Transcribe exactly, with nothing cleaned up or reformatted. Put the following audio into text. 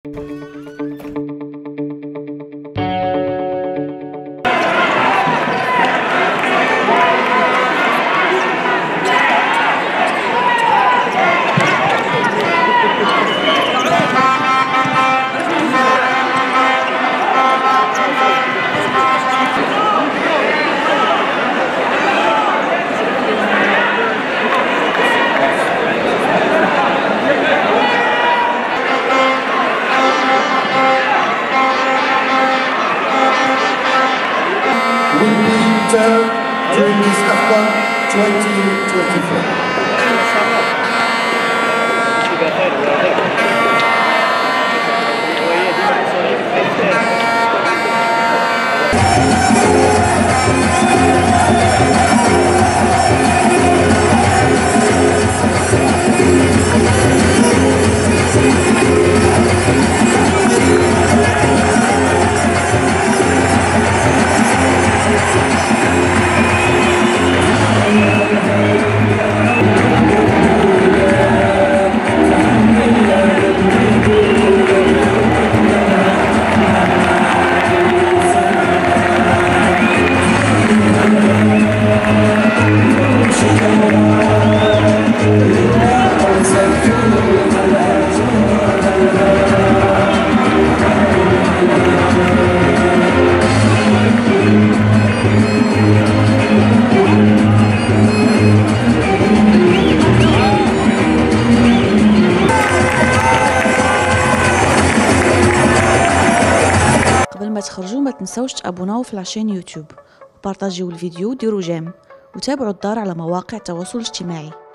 During this F one twenty twenty-four. قبل ما تخرجوا ما تنسوش تابوناو في لاشين يوتيوب وبارطاجيو الفيديو وديروا جيم وتابعوا الدار على مواقع التواصل الاجتماعي.